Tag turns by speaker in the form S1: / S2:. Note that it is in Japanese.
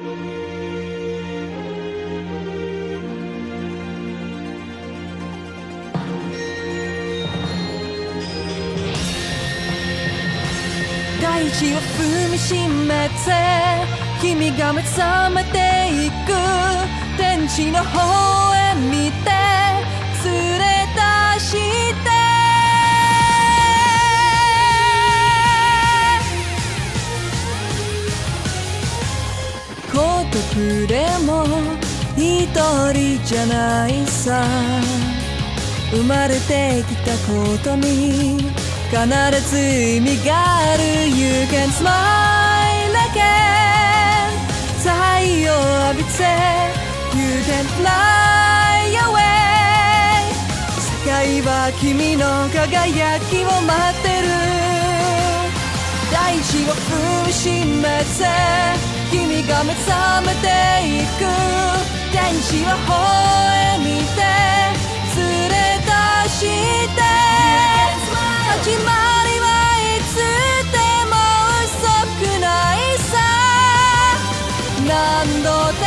S1: 大地を踏みしめて君が目覚めていく天地の方へ見て連れ出して孤独でも一人じゃないさ生まれてきたことに必ず意味がある You can smile again 太陽浴びて You can fly away 世界は君の輝きを待ってる大地を踏みしめて君が目覚めていく天地の方へ見て連れ出して始まりはいつでも遅くないさ何度